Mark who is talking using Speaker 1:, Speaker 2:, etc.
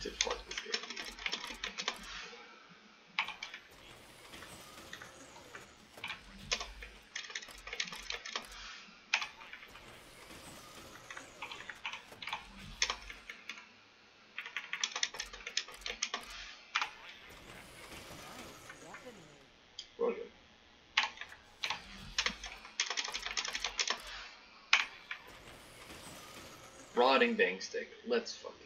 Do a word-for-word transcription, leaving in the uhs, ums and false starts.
Speaker 1: to fuck this game. Well, Rotting bang stick. Let's fucking